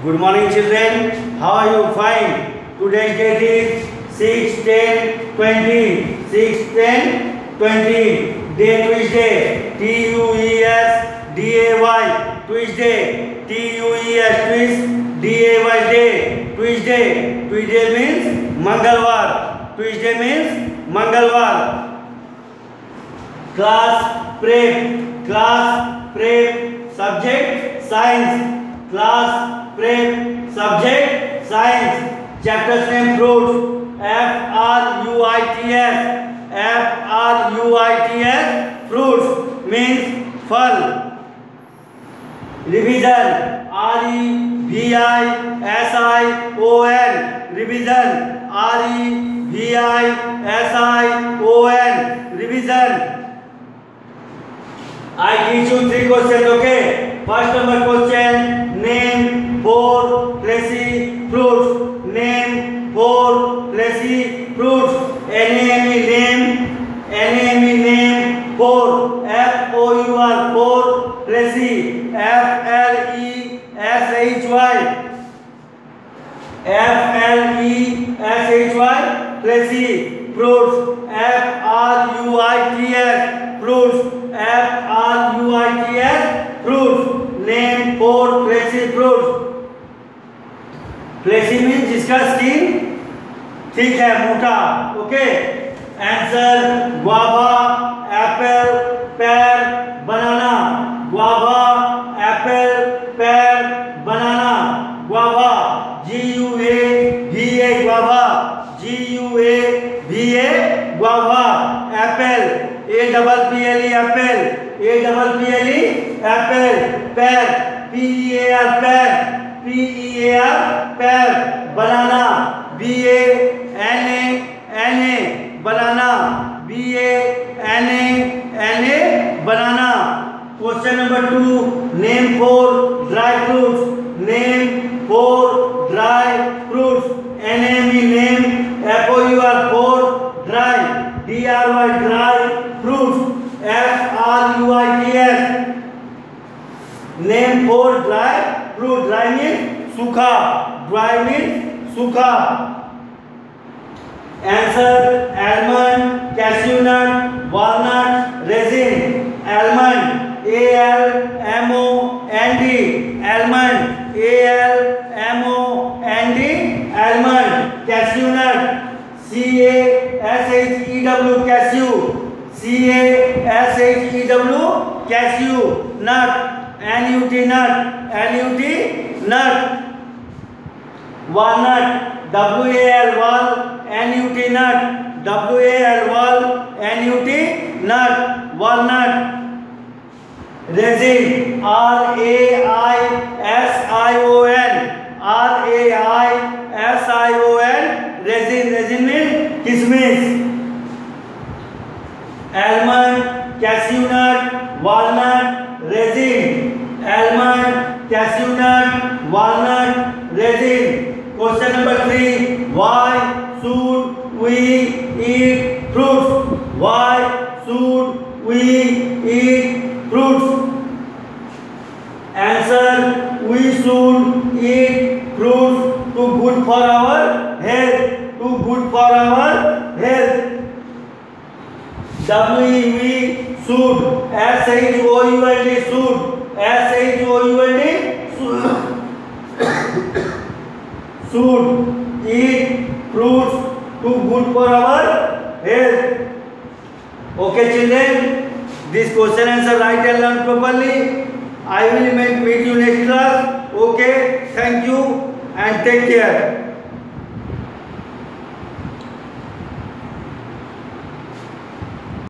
Good morning, children. How are you? Fine. Today's date is 6/10/20. 6/10/20. Day Tuesday. Tuesday. Tuesday. Tues twist. Day. Tuesday. Tuesday means Mangalwar. Tuesday means Mangalwar. Class prep. Subject science. Class prep. Subject science. Chapter's name fruits. Fruits. Fruits means फल. Revision. Revision. Revision. Revision. I teach you 3 questions, okay? First number question, name 4 fleshy fruits. Name 4 fleshy fruits. Enemy name 4. F-O-U-R 4 fleshy. F-L-E-S-H-Y. F-L-E-S-H-Y fleshy fruits. F-R-U-I-T-S fruits. F-R-U-I-T-S fruits. Name 4 fleshy fruits. Fleshy means जिसका skin ठीक है, मोटा. Okay. Answer guava, apple, pear, banana. Guava, apple, pear, banana. Guava. G-U-A-V-A guava. G-U-A-V-A guava. Apple. A-double-P-L-E apple. A-double-P-L-E apple. Pear. P-E-A-R pear. P-E-A-R pear. Banana. B-A-N-A-N-A banana. B-A-N-A-N-A banana. Question number 2. Name 4 dry fruits. Name 4 dry fruits. Enemy name F-O-U-R 4 dry. D-R-Y dry fruits. F-R-U-I-T-S. Name 4 dry fruit. Dry means सूखा. Dry means सूखा. Answer almond, cashew nut, walnut, raisin. Almond. A-L-M-O-N-D. Almond. A-L-M-O-N-D. Almond. Cashew nut. C-A-S-H-E-W cashew. C-A-S-H-E-W cashew. Nut. N-U-T nut. N-U-T nut. Walnut. W-A-L wal. N-U-T nut. W-A-L wal. N-U-T nut. Walnut. Raisin. R-A-I-S-I-O-N. R-A-I-S-I-O-N. Raisin. Raisin means kismis. Almond, cashew nut, walnut, raisin. Almond, cashew nut, walnut, raisin. Question number 3. Why should we eat fruits? Why should we eat fruits? Answer. We should eat fruits to good for our health. To good for our health. W-E-V should. S-H-O-U-L-D should. S-H-O-U-L-D should eat fruits to good for our health. Okay, children, this question answer write and learn properly. I will meet you next class. Okay, thank you and take care.